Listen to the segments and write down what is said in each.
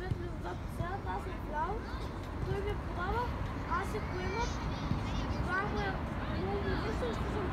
светли отзад по средата, аз съм вляво, той ми подава, аз се поемам, това му е много излишно и ще съм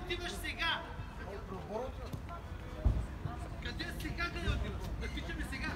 Къде сега, къде отиваш? Да тичаме сега.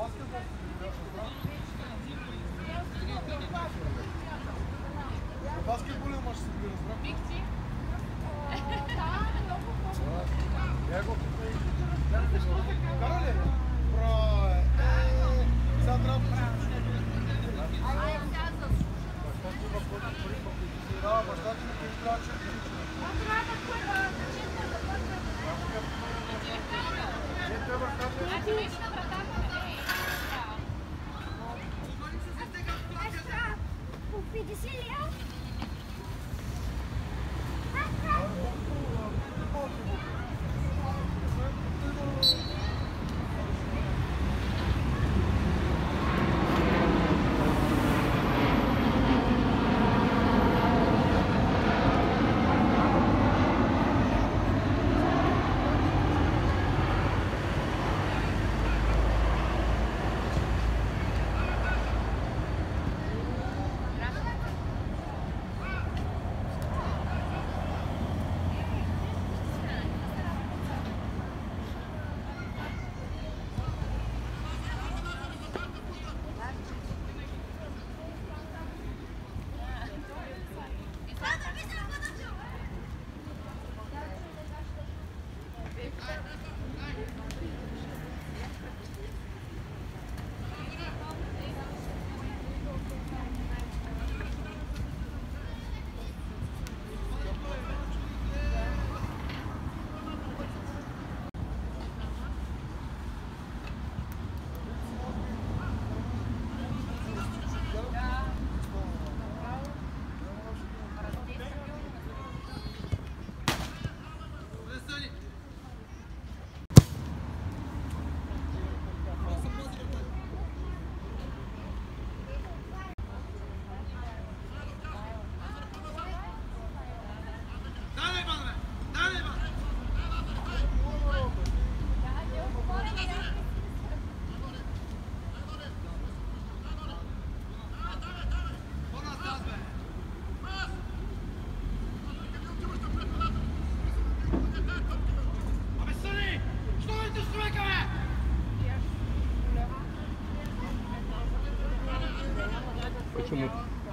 Баскетболен мач се би разбрах. Бикти? Карали? Браво! Сега трябва да да, баща ти не трябва да чекаш. Почему?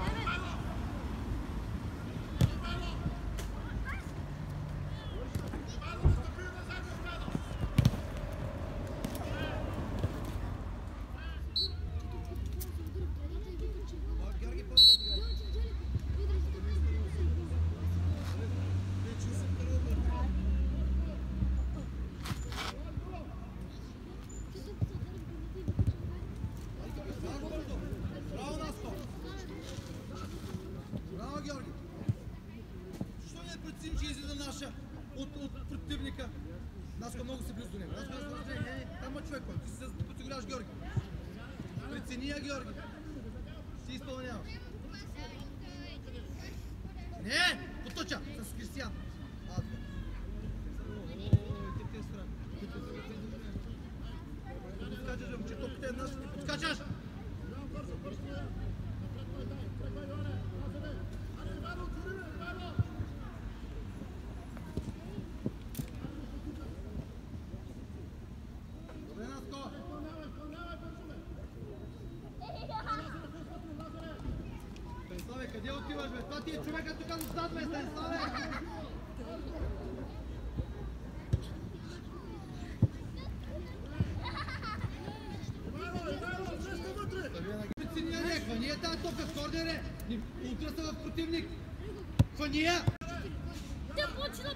От противника. Наско много се близо до него. Там е човек, който ти се подсигуряваш Георги. Прецени я, Георги. Си изпълняваш. Не! Поточа! С Кристиян. Подскачаш, момче, топката е наша. Подскачаш! Къде отиваш, бе? Това ти е човекът тук назад, бе, Станиславе! Прецения не, хвания тази топка в корнере! Утраса в противник! Хвания! Те почна...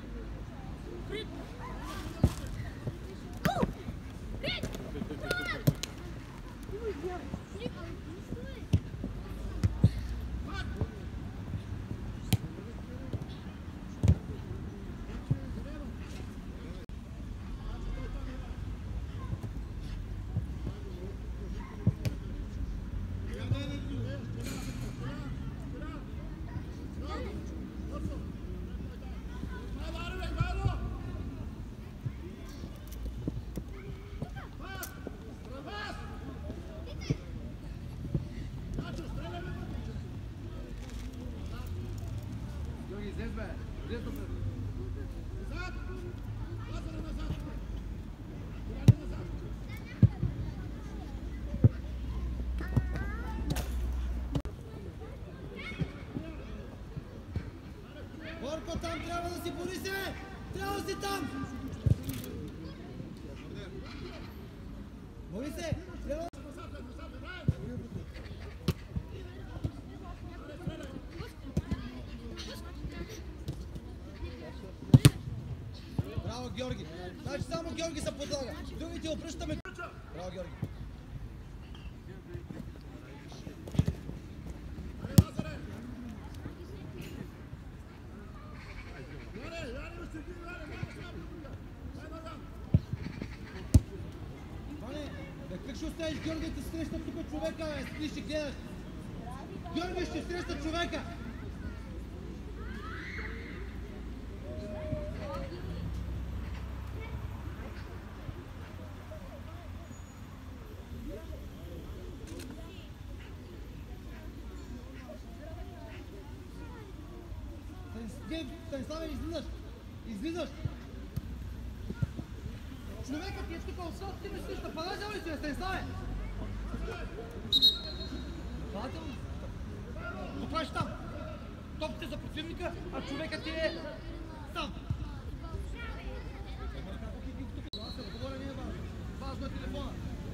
си, бе! Трябва да си там! Моли се! Трябва... Браво, Георги! Значи само Георги се подлага. Другите обръщаме. Браво, Георги! Как ще оставиш Георги да среща тук човека, бе? Ти ще гледаш. Георги ще среща човека. Станиславе, излизаш! Излизаш! Човекът ти е тук от ти ме среща. Паназял ли си, Станиславе? Нападателно? Какво правиш там? Топите за противника, а човекът ти е там. Говоря не е важно. Важно е телефона.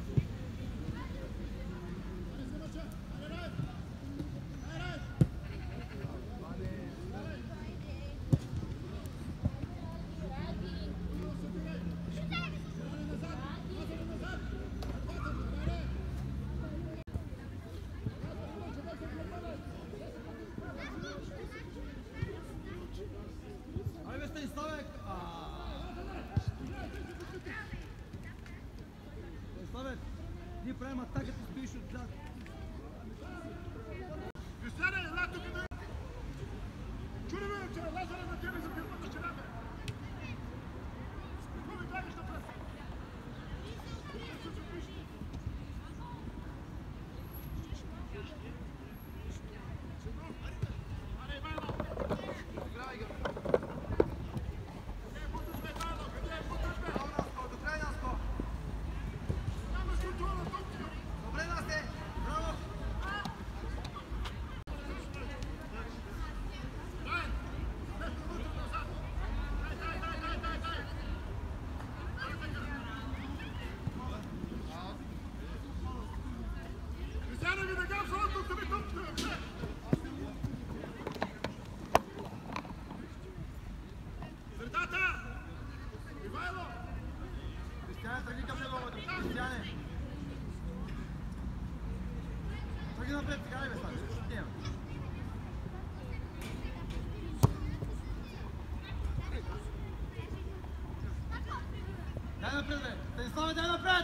Ние правим атаката, стоиш отзад. Кристияне, ела тук да... Чули ме, че Лазаре на тебе за фирмата ще рада. Какво ми гледаш напред? Аре, Ивайло! Играй го! Къде е Бутъж, бе, Ивайло? Къде е Бутъж, бе? Браво, Наско, до край, Наско! Няма контрола тук! Добре, Насте! Браво! Кристияне, ви дъгам слава тук, да ми тук! Средата! Ивайло! Кристияне, тръгни към него, Кристияне! Тръгни напред, сега ли бе стане? Дай напред, бе! Станиславе, дай напред!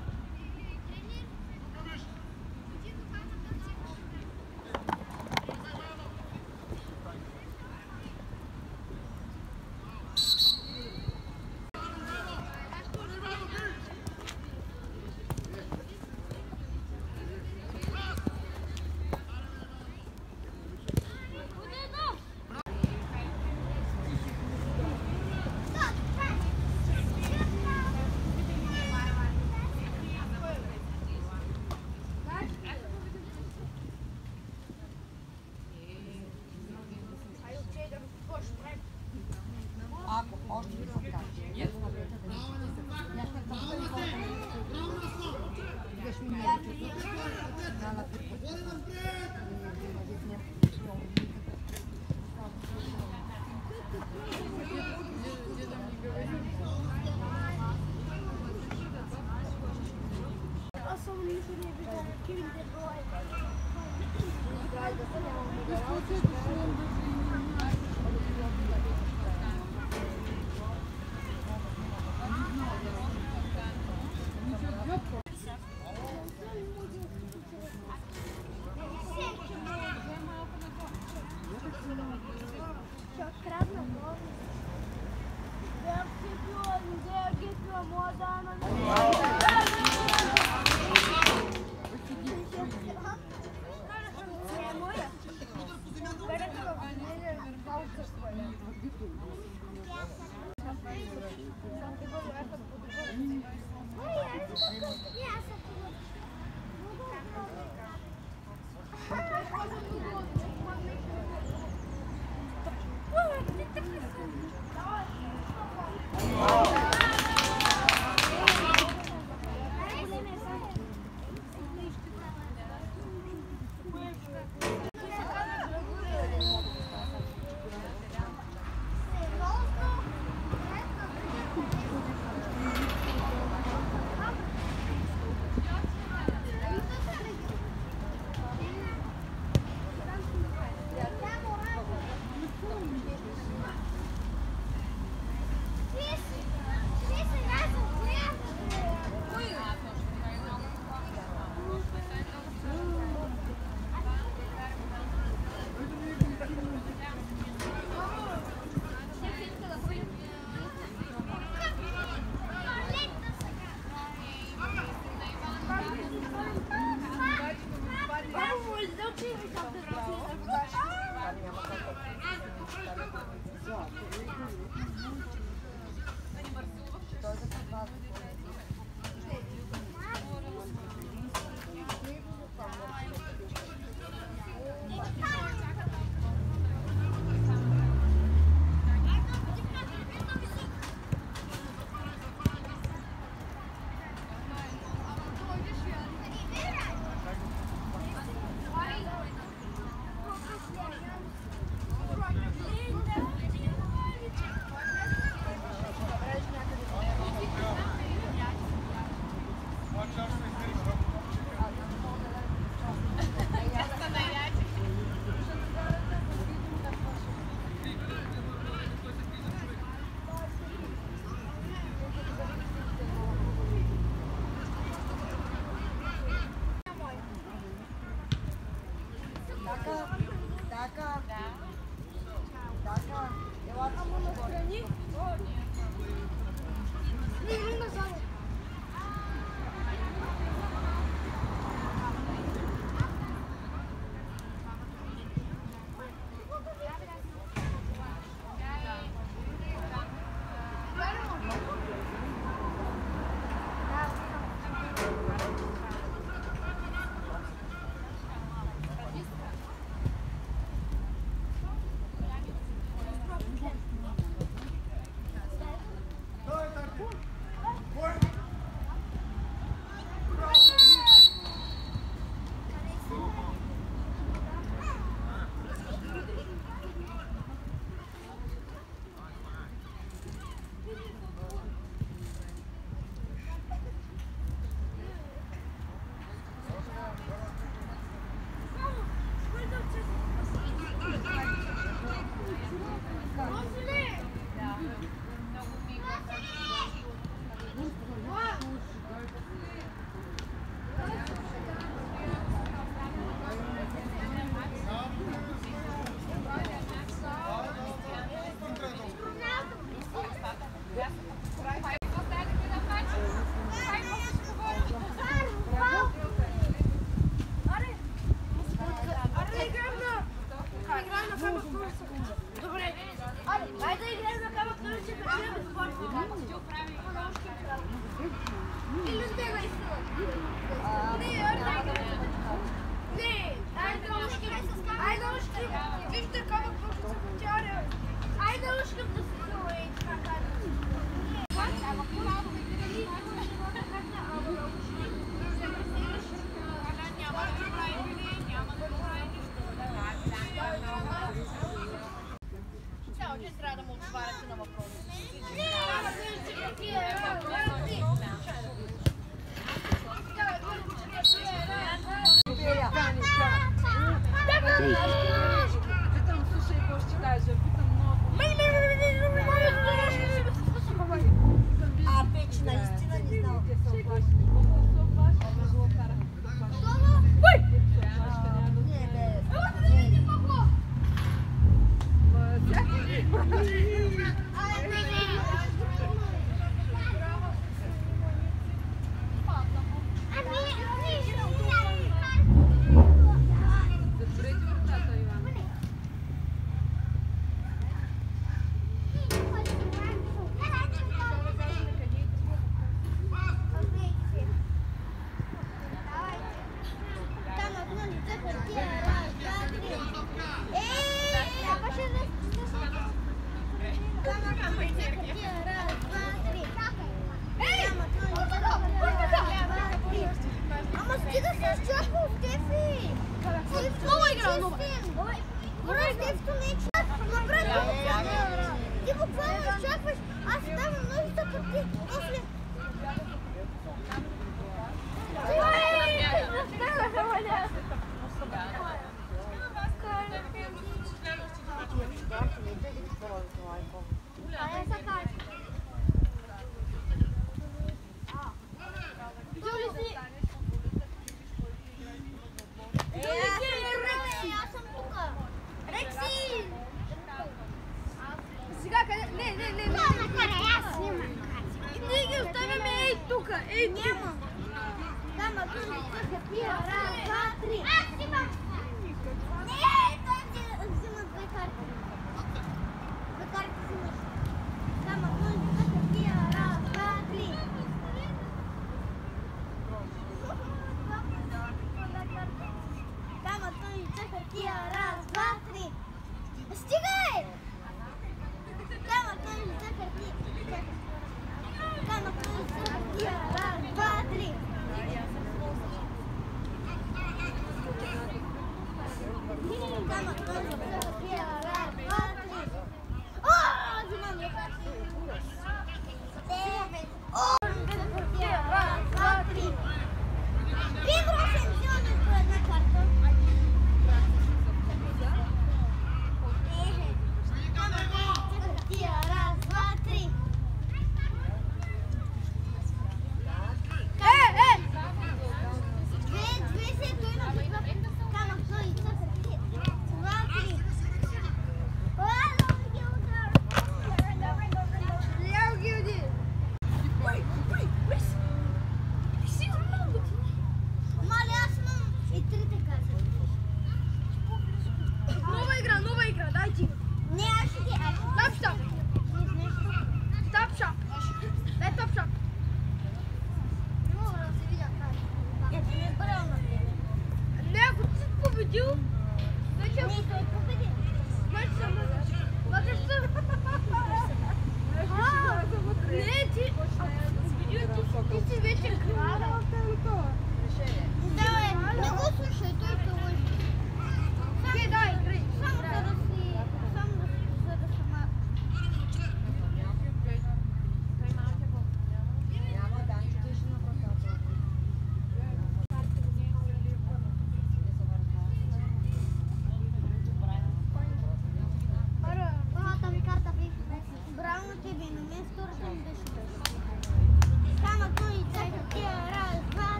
Ако още не съм кажа. Аз съм нищо не виждам. Кирим де брой.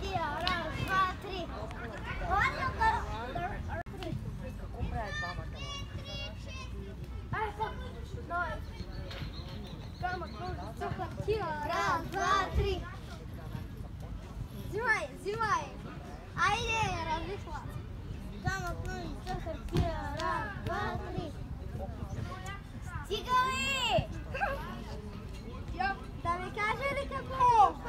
хартия. Раз, два, три. Какво правят двамата? Ай, фак. Давай. Камък, ножица, хартия. Раз, два, три. Взимай, взимай. Айде, развихва. Камък, ножица, хартия. Раз, два, три. Стига ли? Да ми каже ли какво?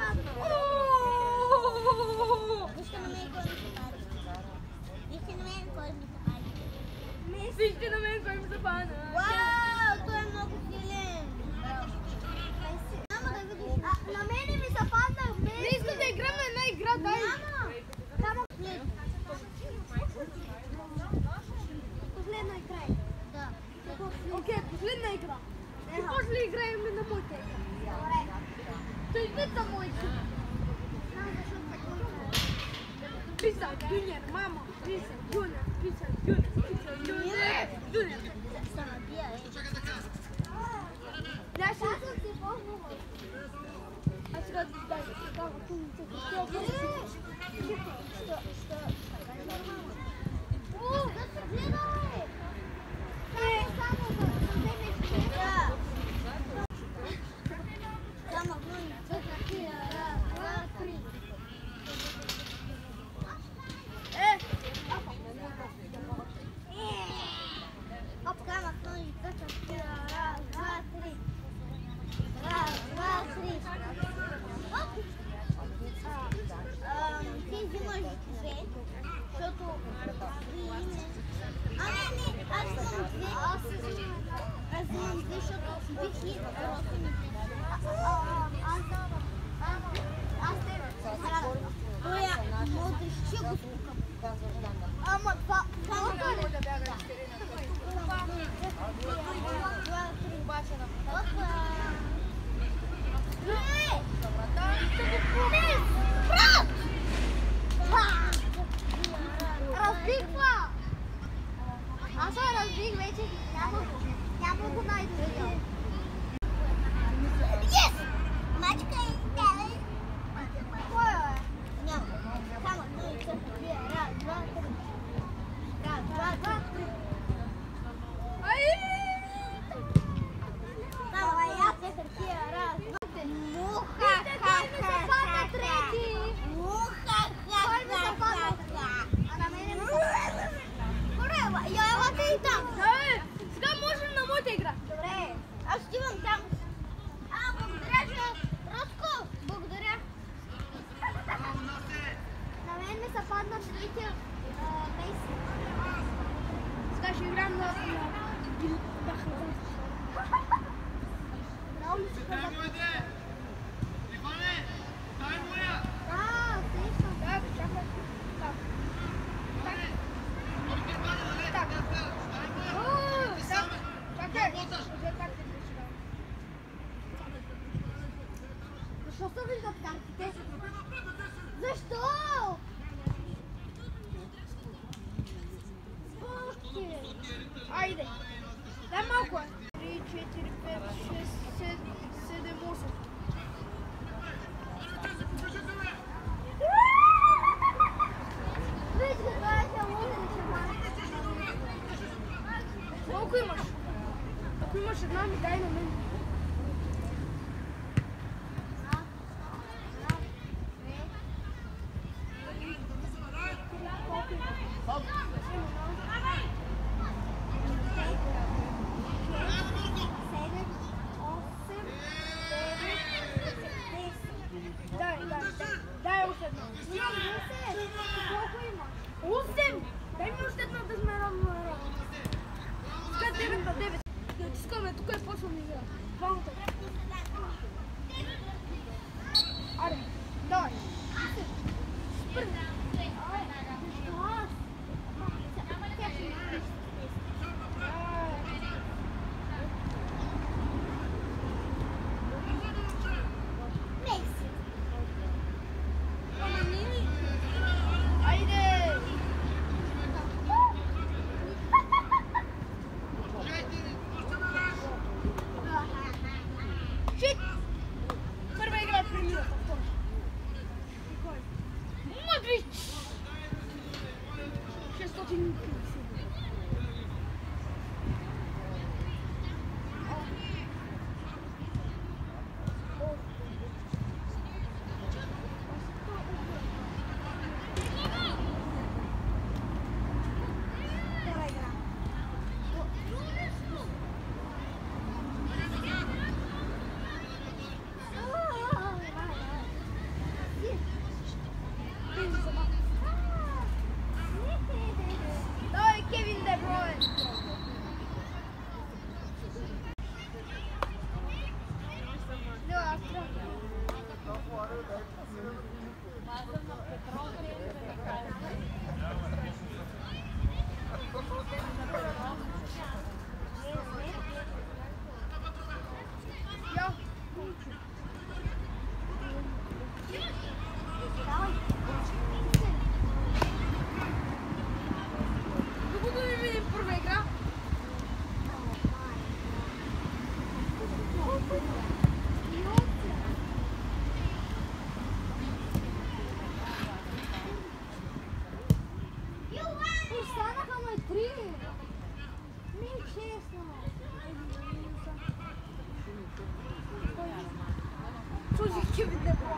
Вижте на мен кой ми се пали. Вижте на мен кой ми се пали. Вижте на мен кой ми се пада. Вау, той е много силен. Няма да видиш. На мене ми се падна в мен. Не искам да играм на една игра, дай. Няма. Само последна игра. Да. Окей, последна игра. Може ли играем на моите игра? Добре. Той не са моите. Знам защо така игра. Писа, Джуниор, мама. Писа, Джуниор, Писа, Джуниор, Писа, Джуниор, Джуниор. Се набия, е. Аз Аз съм си по-хубава. сега да дай. Така, кумица, Ти взимаш две, защото аз взимам две. Аз взимам две, защото бих и родствените. Аз тебе. Тоя, младещи го спукам. Ама това е ли? Разбихва! Аз се разбих вече. Няма го най-добре. Yes! Мачка е тебе. Кой е? Няма. Само той се хвия. Раз, два, три. Раз, два, два, три. Давай, аз се хартия. Раз, два, три. Муха, ха-ха-ха-ха. Муха-ха-ха-ха-ха. А на мене ми се пада. Добре, я елате и там. Сега можем на моята игра. Добре, аз отивам там. Благодаря, че Роско. Благодаря. На мен ми се падна третия Мейси. Сега ще играем на... Много ми се падна. Иване, дай моя! Сещам. Да, чакай. Так. Чакай. Защо се виждат картите? Защо? Спорти! Айде. Дай малко. 3, 4, 5, 6, 7, 8. Виж, това е луден шаман. Колко имаш? Ако имаш една, ми дай на мен. Дай още една. Колко има? 8! Дай ми още една да сме равно на равно. Сега 9 на 9. Да отискаме, тук е почвам игра. Двамата. Аре, давай. Първи. Айде! Ага. Ja. Докато ви видим първа игра. Останаха ме 3. Не е честно. Сложих че ви не по.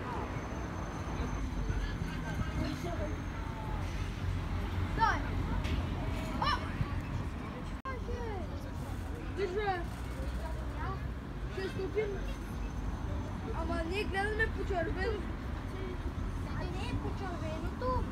Дай. О! Держи. Ще стопим. Ама ние гледаме по червено. А не е по червеното.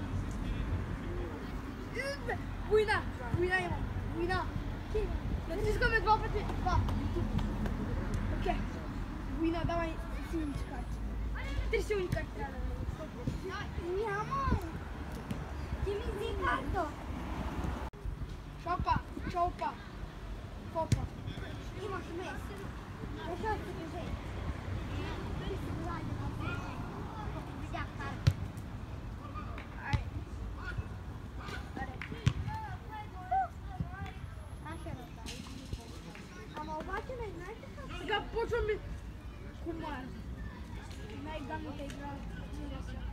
Война! Война има! Война! Натискаме два пъти! Два! Окей! Война, давай силни карти! 3 силни карти трябва да дадем! Няма. Ти ми взе карта. Чопа! Чопа! Попа! Имаш мес. Защо ти ги взе? Ти си гладен. Видях карта. Ай! Аре! Ама обаче не знаете как? Сега почваме Кумар! Най-гадната игра в целия свят!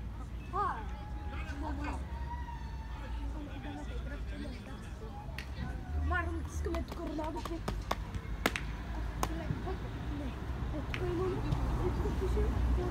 Най-гадната игра в целия свят. Кумар, натискаме тук Роналдо! Не! Тук има... Тук пише...